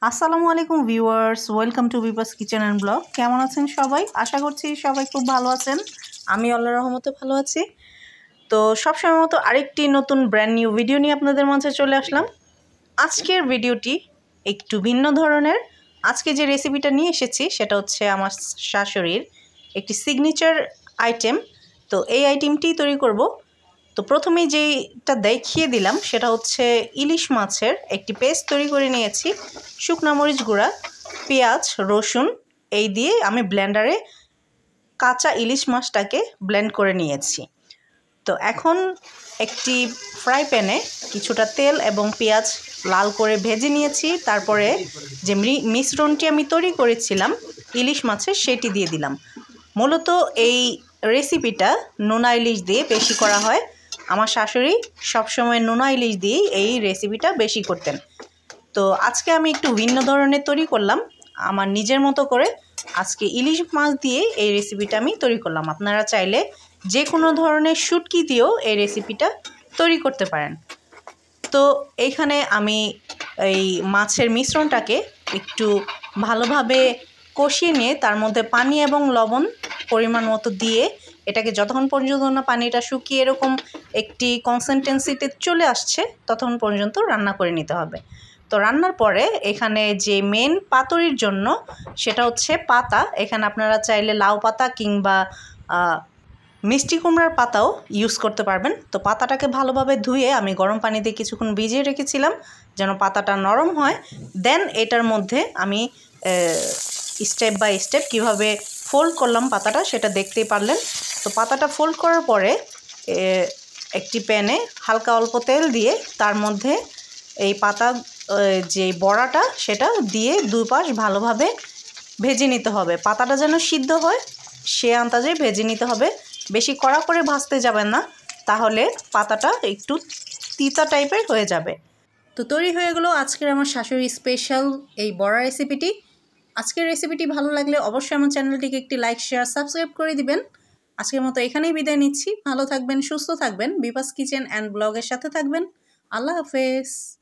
আসসালামু আলাইকুম viewers, welcome to বিপাস কিচেন অ্যান্ড ব্লগ। কেমন আছেন সবাই? আশা করছি সবাই খুব ভালো আছেন। আমি আল্লাহর রহমতে ভালো আছি। তো সবসময় মতো আরেকটি নতুন ব্র্যান্ড নিউ ভিডিও নিয়ে আপনাদের মাঝে চলে আসলাম। আজকের ভিডিওটি একটু ভিন্ন ধরনের। আজকে যে রেসিপিটা নিয়ে এসেছি সেটা হচ্ছে আমার শাশুড়ির একটি সিগনেচার আইটেম। তো এই আইটেমটি তৈরি করব। তো প্রথমেই যেটা দেখিয়ে দিলাম সেটা হচ্ছে ইলিশ মাছের একটি পেস্ট তৈরি করে নিয়েছি। শুকনা মরিচ গুঁড়া, পেঁয়াজ, রসুন এই দিয়ে আমি ব্লেন্ডারে কাঁচা ইলিশ মাছটাকে ব্লেন্ড করে নিয়েছি। তো এখন একটি ফ্রাই প্যানে কিছুটা তেল এবং পেঁয়াজ লাল করে ভেজে নিয়েছি। তারপরে যে মিশ্রণটি আমি তৈরি করেছিলাম ইলিশ মাছের সেটি দিয়ে দিলাম। মূলত এই রেসিপিটা নোনা ইলিশ দিয়ে বেশি করা হয়। আমার শাশুড়ি সবসময় নোনা ইলিশ দিয়েই এই রেসিপিটা বেশি করতেন। তো আজকে আমি একটু ভিন্ন ধরনের তৈরি করলাম আমার নিজের মতো করে। আজকে ইলিশ মাছ দিয়ে এই রেসিপিটা আমি তৈরি করলাম। আপনারা চাইলে যে কোনো ধরনের শুটকি দিয়েও এই রেসিপিটা তৈরি করতে পারেন। তো এইখানে আমি এই মাছের মিশ্রণটাকে একটু ভালোভাবে কষিয়ে নিয়ে তার মধ্যে পানি এবং লবণ পরিমাণ মতো দিয়ে এটাকে যতক্ষণ পর্যন্ত না পানিটা শুকিয়ে এরকম একটি কনসিস্টেন্সিতে চলে আসছে ততক্ষণ পর্যন্ত রান্না করে নিতে হবে। তো রান্নার পরে এখানে যে মেন পাতুরির জন্য সেটা হচ্ছে পাতা। এখানে আপনারা চাইলে লাউ পাতা কিংবা মিষ্টি কুমড়ার পাতাও ইউজ করতে পারবেন। তো পাতাটাকে ভালোভাবে ধুয়ে আমি গরম পানিতে কিছুক্ষণ ভিজিয়ে রেখেছিলাম যেন পাতাটা নরম হয়। দেন এটার মধ্যে আমি স্টেপ বাই স্টেপ কীভাবে ফোল্ড করলাম পাতাটা সেটা দেখতেই পারলেন। তো পাতাটা ফোল্ড করার পরে একটি প্যানে হালকা অল্প তেল দিয়ে তার মধ্যে এই পাতা যে বড়াটা সেটা দিয়ে দুই পাশ ভালোভাবে ভেজে নিতে হবে। পাতাটা যেন সিদ্ধ হয় সে আন্দাজে ভেজে নিতে হবে। বেশি কড়া করে ভাজতে যাবেন না, তাহলে পাতাটা একটু তিতা টাইপের হয়ে যাবে। তো তৈরি হয়ে গেল আজকের আমার শাশুড়ি স্পেশাল এই বড়া রেসিপিটি। আজকের রেসিপিটি ভালো লাগলে অবশ্যই আমার চ্যানেলটিকে একটি লাইক, শেয়ার, সাবস্ক্রাইব করে দিবেন। আজকের মতো এখানেই বিদায় নিচ্ছি। ভালো থাকবেন, সুস্থ থাকবেন, বিপাস কিচেন অ্যান্ড ব্লগের সাথে থাকবেন। আল্লাহ হাফেজ।